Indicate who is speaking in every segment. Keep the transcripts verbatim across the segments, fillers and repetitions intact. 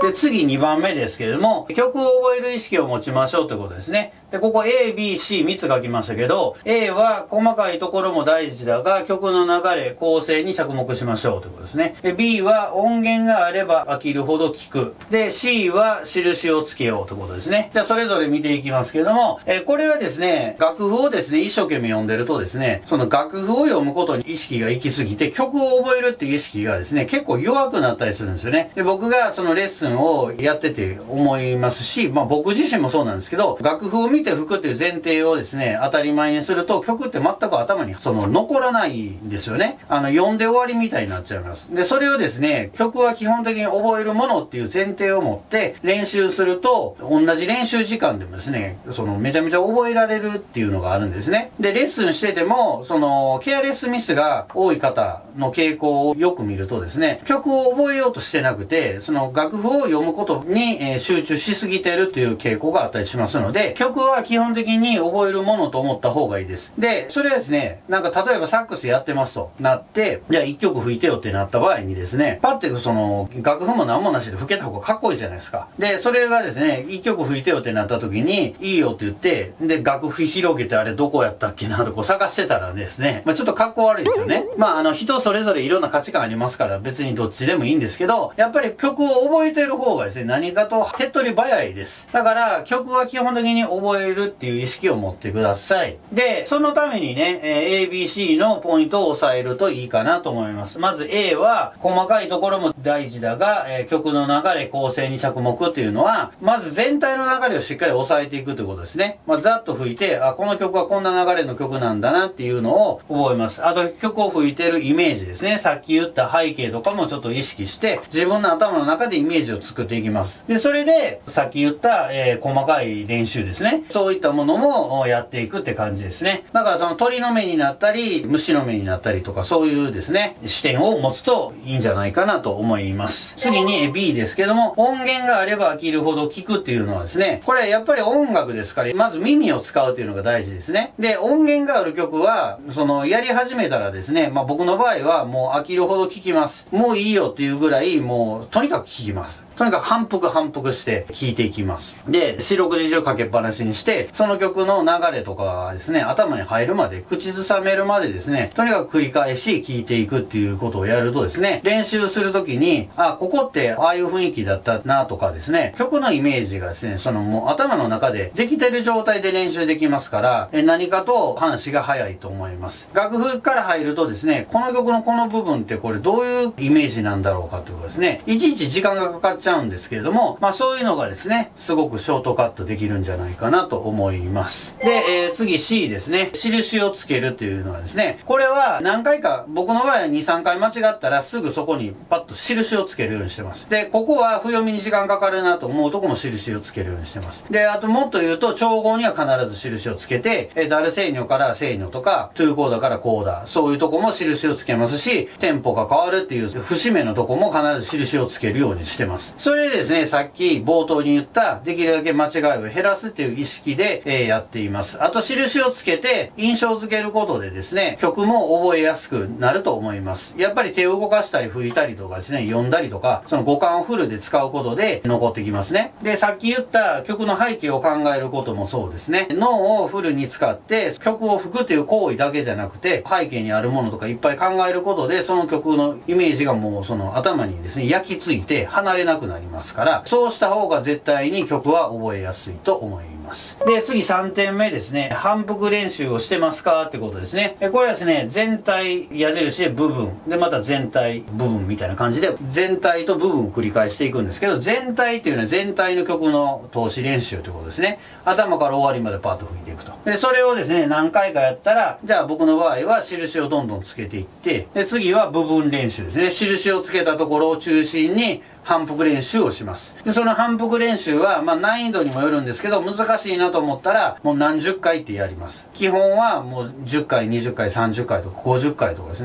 Speaker 1: で、次にばんめですけれども、曲を覚える意識を持ちましょうということですね。で、ここ A、B、C みっつ書きましたけど、A は細かいところも大事だが、曲の流れ、構成に着目しましょうということですね。で、B は音源があれば飽きるほど聞く。で、C は印をつけようということですね。じゃあ、それぞれ見ていきますけれども、えこれはですね、楽譜をですね、一生懸命読んでるとですね、その楽譜を読むことに意識が行き過ぎて、曲を覚えるっていう意識がですね、結構弱くなったりするんですよね。で、僕がそのレッスンをやってて思いますし、まあ僕自身もそうなんですけど、楽譜を見て吹くっていう前提をですね、当たり前にすると、曲って全く頭にその残らないんですよね。あの、読んで終わりみたいになっちゃいます。で、それをですね、曲は基本的に覚えるものっていう前提を持って練習すると、同じ練習時間でもですね、そのめちゃめちゃ覚えられるっていうのがあるんですね。で、レッスンしてても、その、ケアレスミスが多い方の傾向をよく見るとですね、曲を覚えようとしてなくて、その楽譜を読むことに、えー、集中しすぎてるっていう傾向があったりしますので、曲は基本的に覚えるものと思った方がいいです。で、それはですね、なんか例えばサックスやってますとなって、じゃあ一曲吹いてよってなった場合にですね、パッてその、楽譜も何もなしで吹けた方がかっこいいじゃないですか。で、それがですね、一曲吹いてよってなった時に、いいよって言って、で、楽譜広げてあれどこやったっけなとこう探してたらですね、まあちょっとかっこ悪いですよね。まああの、人それぞれいろんな価値観ありますから別にどっちでもいいんですけど、やっぱり曲を覚えてる方がですね、何かと手っ取り早いです。だから曲は基本的に覚えるっていう意識を持ってください。で、そのためにね、えー、エービーシー のポイントを押さえるといいかなと思います。まず A は細かいところも大事だが、えー、曲の流れ、構成に着目っていうのは、まず全体の流れをしっかり押さえていくということですね。まあ、ざっと吹いて、あ、この曲はこんな流れの曲なんだなっていうのを覚えます。あと曲を吹いてるイメージですね。さっき言った背景とかもちょっと意識して、自分の頭の中でイメージを作っていきます。で、それで、さっき言った、えー、細かい練習ですね。そういったものもやっていくって感じですね。だからその鳥の目になったり、虫の目になったりとか、そういうですね、視点を持つといいんじゃないかなと思います。次に B ですけども、音源があれば飽きるほど聞くっていうのはですね、これやっぱり音楽ですから、まず耳を使うっていうのが大事ですね。で、音源がある曲は、その、やり始めたらですね、まあ僕の場合はもう飽きるほど聞きます。もういいよっていうぐらい、もう、とにかく聞きます。とにかく反復反復して聴いていきます。で、四六時中かけっぱなしにして、その曲の流れとかがですね、頭に入るまで、口ずさめるまでですね、とにかく繰り返し聴いていくっていうことをやるとですね、練習するときに、あ、ここってああいう雰囲気だったなとかですね、曲のイメージがですね、そのもう頭の中でできてる状態で練習できますから、え何かと話が早いと思います。楽譜から入るとですね、この曲のこの部分ってこれどういうイメージなんだろうかということですね、いちいち時間がかかっちゃうんですけれども、まあそういうのがですね、すごくショートカットできるんじゃないかなと思います。で、えー、次 C ですね。印をつけるというのはですね、これは何回か、僕の場合はに、さんかい間違ったらすぐそこにパッと印をつけるようにしてます。で、ここは譜読みに時間かかるなと思うとこも印をつけるようにしてます。で、あともっと言うと、調合には必ず印をつけて、えー、ダルセーニョからセーニョとか、トゥーコーダからコーダ、そういうとこも印をつけますし、テンポが変わるっていう節目のとこも必ず印をつけるようにしてます。それでですね、さっき冒頭に言った、できるだけ間違いを減らすっていう意識で、えー、やっています。あと、印をつけて、印象付けることでですね、曲も覚えやすくなると思います。やっぱり手を動かしたり吹いたりとかですね、読んだりとか、その五感をフルで使うことで残ってきますね。で、さっき言った曲の背景を考えることもそうですね。脳をフルに使って、曲を吹くっていう行為だけじゃなくて、背景にあるものとかいっぱい考えることで、その曲のイメージがもうその頭にですね、焼き付いて離れなくなりますから、そうした方が絶対に曲は覚えやすいと思います。で、次さんてんめですね。反復練習をしてますかってことですね。これはですね、全体矢印で部分。で、また全体部分みたいな感じで、全体と部分を繰り返していくんですけど、全体っていうのは全体の曲の通し練習ということですね。頭から終わりまでパッと吹いていくと。で、それをですね、何回かやったら、じゃあ僕の場合は印をどんどんつけていって、で、次は部分練習ですね。印をつけたところを中心に、反復練習をします。で、その反復練習は、まあ難易度にもよるんですけど、難しいなと思ったら、もう何十回ってやります。基本はもうじゅっかい、にじゅっかい、さんじゅっかいとかごじゅっかいとかですね。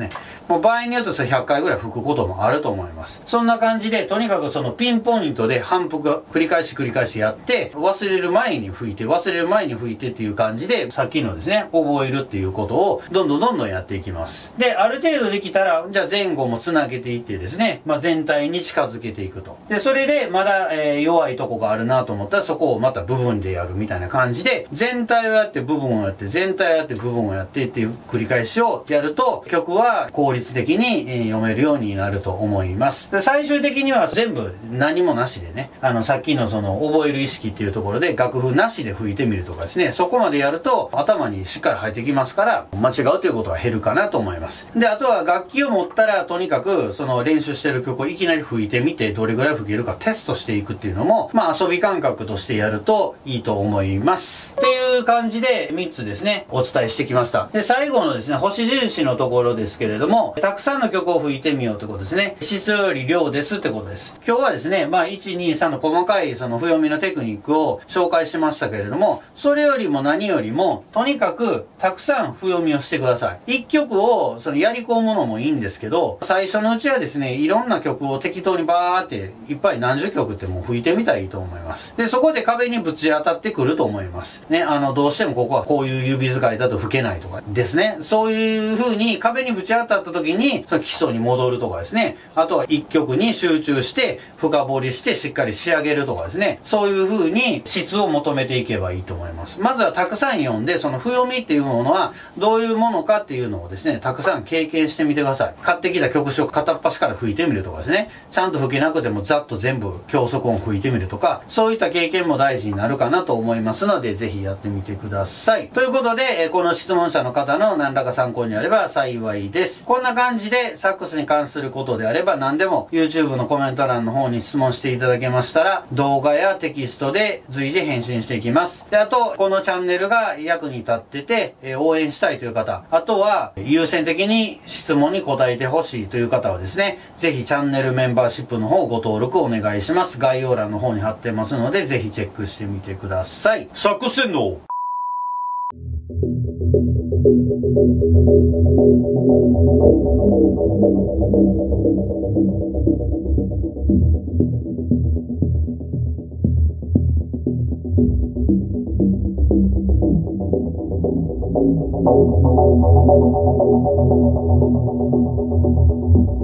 Speaker 1: もう場合によってはひゃっかいぐらい吹くこともあると思います。そんな感じで、とにかくそのピンポイントで反復が繰り返し繰り返しやって、忘れる前に吹いて、忘れる前に吹いてっていう感じで、さっきのですね、覚えるっていうことをどんどんどんどんやっていきます。で、ある程度できたら、じゃあ前後もつなげていってですね、まあ、全体に近づけていくと。で、それでまだ、えー、弱いとこがあるなと思ったら、そこをまた部分でやるみたいな感じで、全体をやって部分をやって、全体をやって部分をやってっていう繰り返しをやると、曲は効率的に、えー、読めるようになると思います。で、最終的には全部何もなしでね、あの、さっきのその、覚える意識っていうところで楽譜なしで吹いてみるとかですね、そこまでやると頭にしっかり入ってきますから、間違うということは減るかなと思います。で、あとは楽器を持ったら、とにかく、その練習してる曲をいきなり吹いてみて、どれぐらい吹けるかテストしていくっていうのも、まあ遊び感覚としてやるといいと思います。っていう感じでみっつですね、お伝えしてきました。で、最後のですね、星印のところですけれども、たくさんの曲を吹いてみようってことですね。質より量ですってことです。今日はですね、まあいち、に、さんの細かいその譜読みのテクニックを紹介しましたけれども、それよりも何よりも、とにかくたくさん譜読みをしてください。いっきょくをそのやり込むのもいいんですけど、最初のうちはですね、いろんな曲を適当にバーっていっぱい何十曲ってもう吹いてみたらいいと思います。で、そこで壁にぶち当たってくると思います。ね、あの、どうしてもここはこういう指使いだと吹けないとかですね。そういう風に壁にぶち当たった時に、その基礎に戻るとかですね。あとはいっきょくに集中して深掘りしてしっかり仕上げるとかですね。そういう風に質を求めていけばいいと思います。まずはたくさん読んで、その譜読みっていうものはどういうものかっていうのをですね、たくさん経験してみてください。買ってきた曲詞を片っ端から吹いてみるとかですね。ちゃんと吹けなくてもざっと全部教則音を吹いてみるとか、そういった経験も大事になるかなと思いますので、ぜひやってみてください。ということで、この質問者の方の何らか参考になれば幸いです。こんな感じでサックスに関することであれば何でも YouTube のコメント欄の方に質問していただけましたら、動画やテキストで随時返信していきます。で、あと、このチャンネルが役に立ってて、えー、応援したいという方、あとは優先的に質問に答えてほしいという方はですね、ぜひチャンネルメンバーシップの方ご登録お願いします。概要欄の方に貼ってますので、ぜひチェックしてみてください。サックス天皇Thank you.